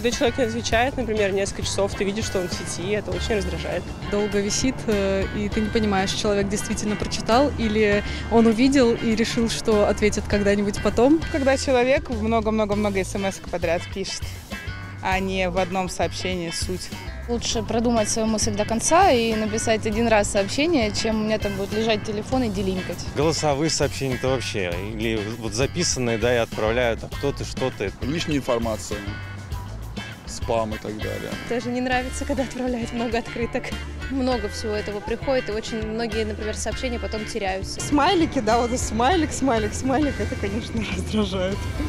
Когда человек не отвечает, например, несколько часов, ты видишь, что он в сети, это очень раздражает. Долго висит, и ты не понимаешь, человек действительно прочитал или он увидел и решил, что ответит когда-нибудь потом. Когда человек много-много-много смс-ок подряд пишет, а не в одном сообщении суть. Лучше продумать свою мысль до конца и написать один раз сообщение, чем у меня там будет лежать телефон и делинкать. Голосовые сообщения-то вообще, или вот записанные, да, и отправляют, а кто ты, что ты. Лишняя информация, спам и так далее. Даже не нравится, когда отправляют много открыток. Много всего этого приходит, и очень многие, например, сообщения потом теряются. Смайлики, да, вот смайлик, это, конечно, раздражает.